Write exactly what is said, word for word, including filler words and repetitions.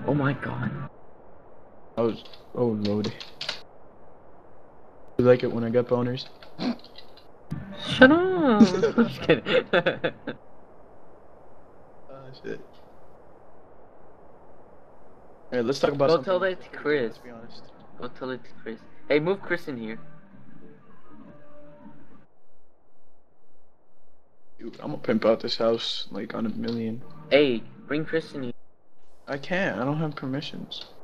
Oh my god. I was. Oh lord. You like it when I get boners? Shut up! I'm just kidding. Oh shit. Alright, let's talk about Go something tell more that to productive, Chris. let's be honest. Go tell it to Chris. Hey, move Chris in here. Dude, I'm gonna pimp out this house like on a million. Hey, bring Chris in here. I can't, I don't have permissions.